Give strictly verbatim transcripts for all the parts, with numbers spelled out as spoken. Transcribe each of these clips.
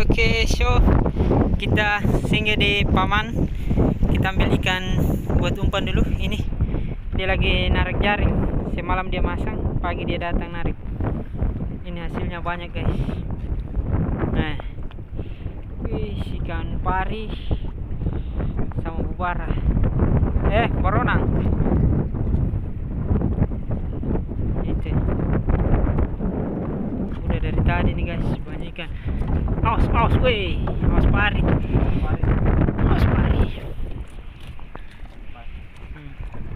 Oke, so kita singgah di Paman. Kita ambil ikan buat umpan dulu. Ini dia lagi narik jaring. Semalam dia masang, pagi dia datang narik. Ini hasilnya banyak, guys. Nah, wih, ikan pari sama bubara. Eh, baronang. Itu. Udah dari tadi nih, guys, banyak ikan. Awas, awas, weh, awas pari, awas pari. Hmm.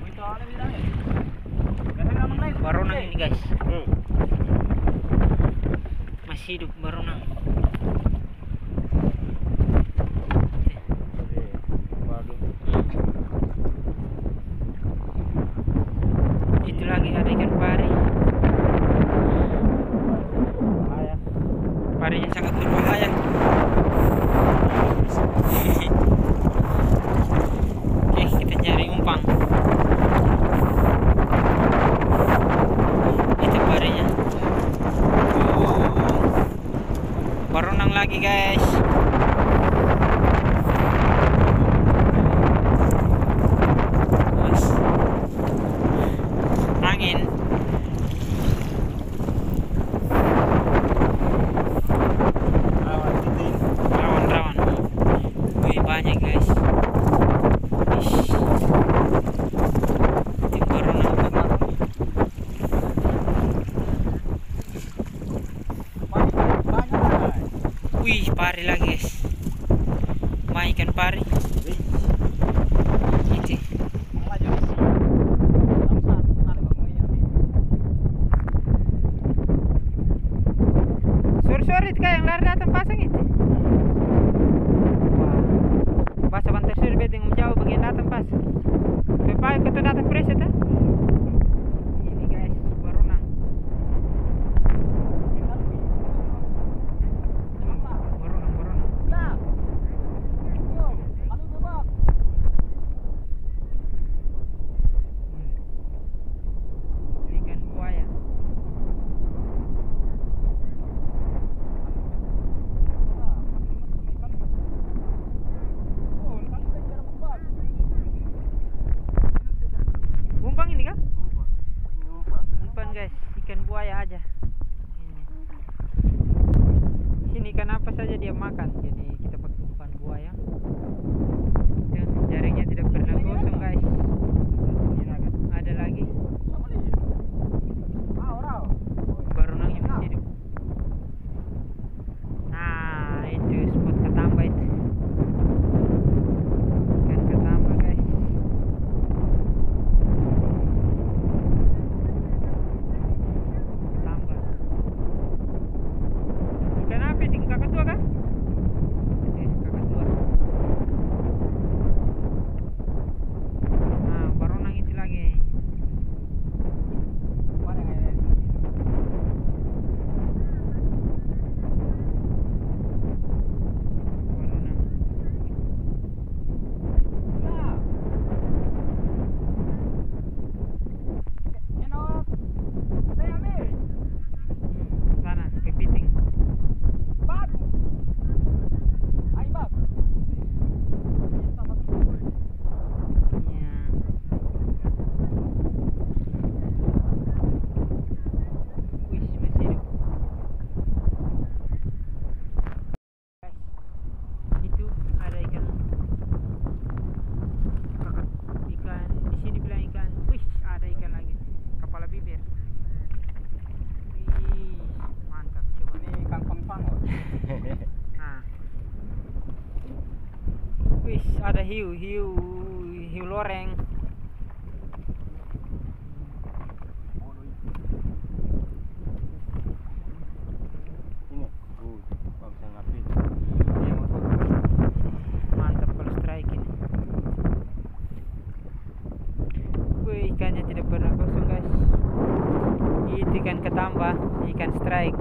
Baronang ini, guys. Hmm. Masih hidup baronang. Itu lagi ada ikan pari. Parinya sangat berbahaya. Oke, kita cari umpan. Itu parinya. Baronang lagi, guys. Angin. Rawan-rawan. Wih, banyak, guys. Itu baronang. Wih, pari lagi, guys. Main ikan pari. Itu. Sore-sore itu kayak yang lari datang pasang itu. Bahasa bantar sore bete menjauh bagian datang pas. Pepai kata datang preset ya. Ini, guys, baronang. Baronang, baronang. Ikan buaya. Umpan ini kan? Umpan, guys, ikan buaya aja. Ini. Sini ikan apa saja dia makan. Jadi kita pakai umpan buaya. Dan jaringnya tidak pernah gosong, guys. Ada lagi. Baronang yang masih hidup. Nah, itu spot ketamba itu. Ikan ketamba, guys. Ketamba. Ikan apa ini? Kakatua kan? Eh, kakatua. Nah, baronang itu lagi. Baronang. Hmm, sana kepiting. Ya. Wih, masih hidup. Guys, itu ada ikan kakak, ikan di sini bilang ikan. Wih, ada ikan lagi, kepala bibir. Wih, mantap. Coba Ini kangkong pango. nah. Wih, ada hiu, hiu, hiu loreng. Ini, uh, bagus yang api. Hmm, yang mantap kalau strike ini. Wih, ikannya tidak pernah kosong, guys. Itu ikan ketamba, ikan strike.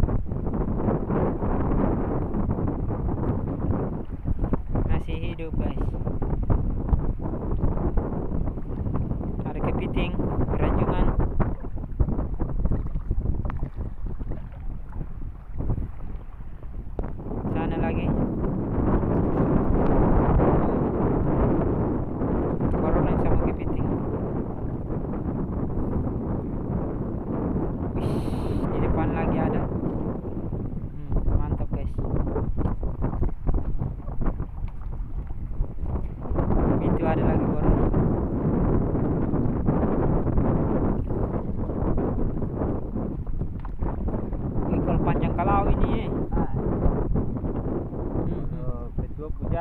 Masih hidup, guys. Ada kepiting, ranjungan. Sana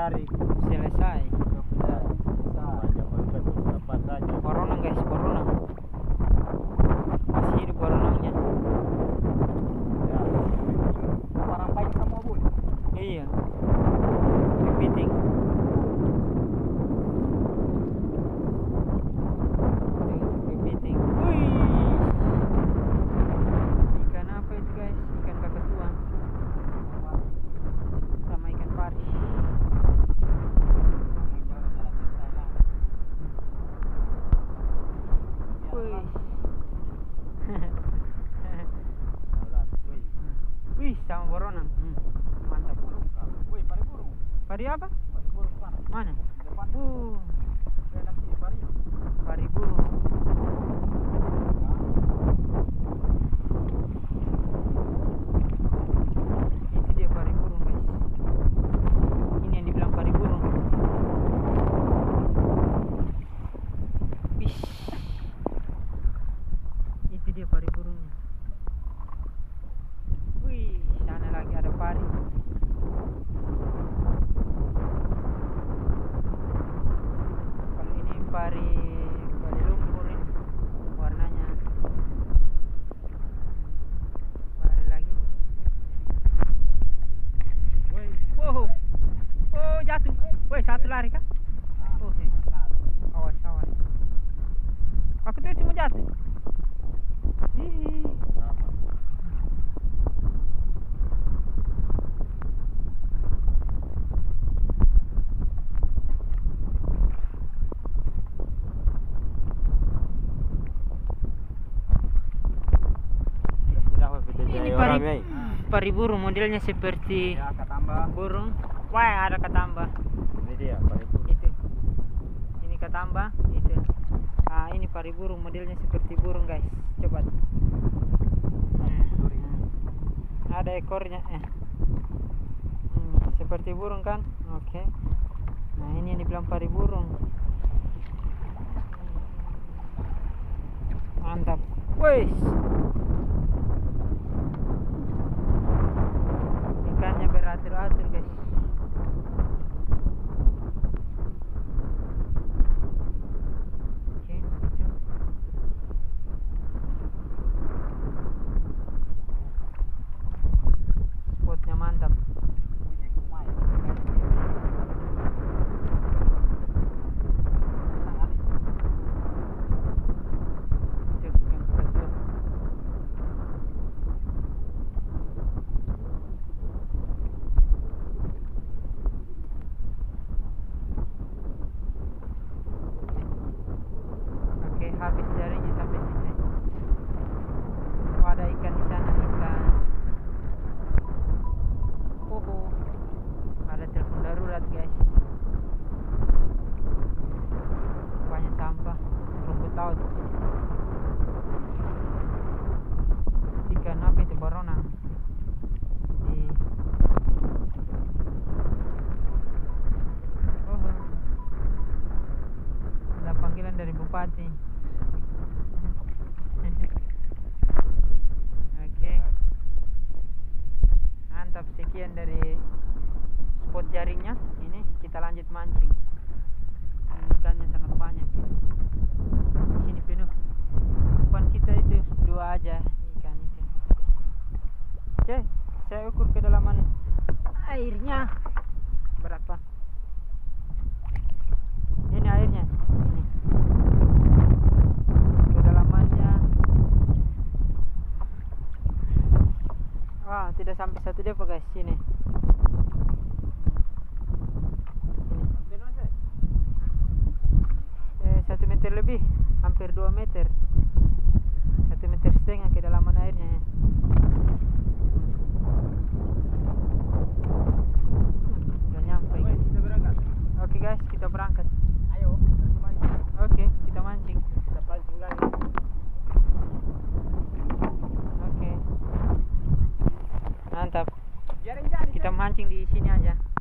cari. Selesai. Ya, hanya mereka tuh tempat saja. Corona guys, corona. Masih hidup coronanya. Ya, barang baik semua boleh. Iya. Kepiting. Tuh, kepiting. Wih. Ikan apa itu guys? Ikan kakatua. Sama ikan pari. Wih. Wih, sama boronang. Hmm. Mantap. Woi, pari burung. Pari apa? Pari burung sana. Mana? Depan. Uh, Enak sih pari. pari burung. Itu dia pari burung guys. Ini yang dibilang pari burung. Wih. Itu dia pari burungnya. Wih, sana lagi ada pari. Kalau ini pari pari lumpur ini warnanya. Pari lagi. Woi, Wow. Oh, jatuh. Woi, satu lari kah? Oh, eh. Awas, awas. Aku tuh cuma jatuh. Ih. sama. Sudah kita Ini jadi pari, orang, wei. pari burung modelnya seperti Ya, ketambah. burung. Wah, ada ketambah. Ini dia pari burung. Itu. Ini ketambah, itu. Ah, ini pari burung modelnya seperti burung, guys. Coba. Hmm. Ada ekornya, eh. Hmm, seperti burung kan? Oke. Nah, ini yang dibilang pari burung. Mantap. Wih. Ikannya beratur-atur, guys. Oke, itu. Spotnya mantap. Itu ikan kakatua. Oke, habis jaringnya sampai sini. Oh, ada ikan di sana, ikan. Oh, ada telepon darurat, guys. Banyak sampah, rumput laut. Ikan apa itu, baronang? Di oh, ada panggilan dari bupati. Oke, mantap. Sekian dari spot jaringnya. Ini kita lanjut mancing. Ini ikannya sangat banyak ya. Di sini penuh. Depan kita itu dua aja ikan itu. Oke, saya ukur kedalaman airnya berapa. Ini airnya. Ini. Kedalamannya. Wah, tidak sampai satu depa, guys. Sini. Eh, satu meter lebih, hampir dua meter, satu meter setengah kedalaman airnya ya. Udah nyampe, guys. Kita berangkat. Oke guys, kita berangkat. Ayo, kita mancing. Oke, kita mancing. Kita pancing lagi. Oke, mantap. Jaring jadi. Kita mancing di sini aja.